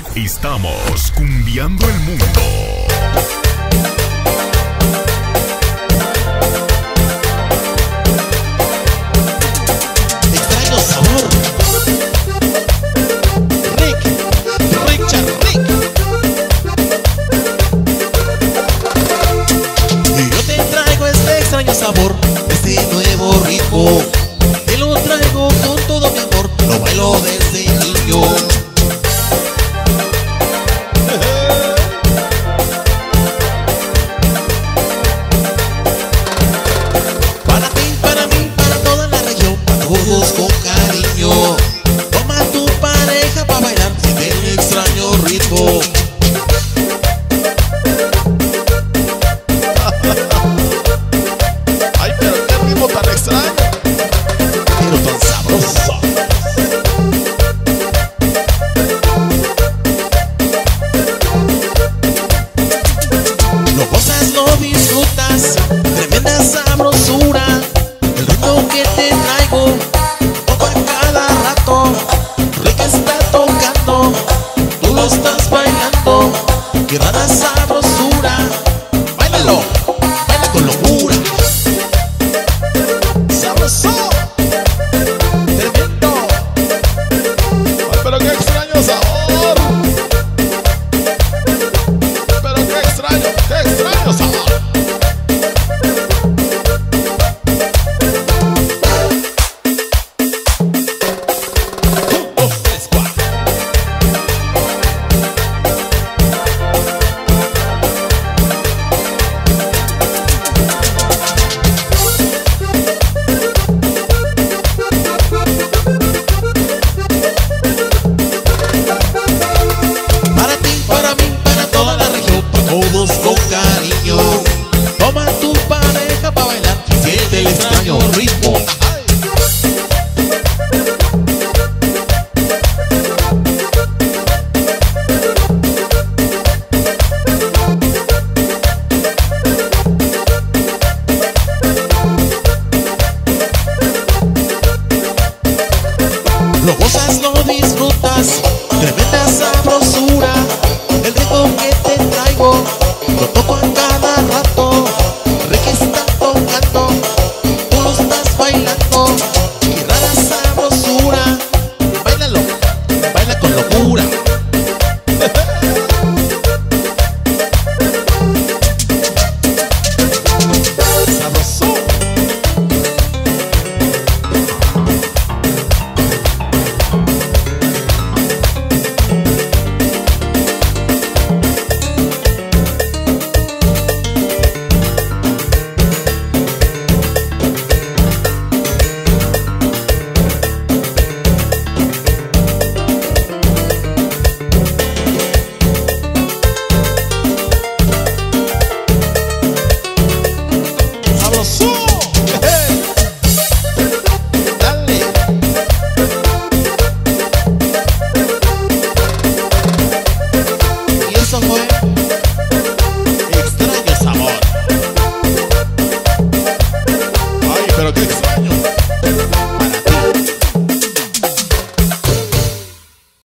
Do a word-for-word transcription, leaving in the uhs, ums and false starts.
Estamos cumbiando el mundo. Extraño sabor. Rick, Richard Rick. Y yo te traigo este extraño sabor, este nuevo ritmo. Te lo traigo con todo mi amor, lo bailo desde niño. Para ti, para mí, para toda la región, para todos con cariño. Toma a tu pareja para bailar, siente el extraño ritmo. Ay, pero qué ritmo tan extraño, Pero tan sabroso. Lo gozas, lo disfrutas, tremenda sabrosura. El ritmo que te traigo, todo a cada rato. Rica está tocando, tú lo estás bailando. Qué rara sabrosura. Báilalo, baila con locura. Sabroso, tremendo. ay, pero qué extraño sabor, pero qué extraño, qué extraño sabor. Un, dos, tres, cuatro. Para ti, para mí, para toda la región, para todos con cariño. Toma a tu pareja para bailar y siente el extraño ritmo. Lo gozas, lo disfrutas, tremenda sabrosura. El ritmo que te traigo, lo toco a cada rato. Ricky está tocando, tú lo estás bailando. Qué rara sabrosura. Báilalo, baila con locura. Sabroso. Sabroso.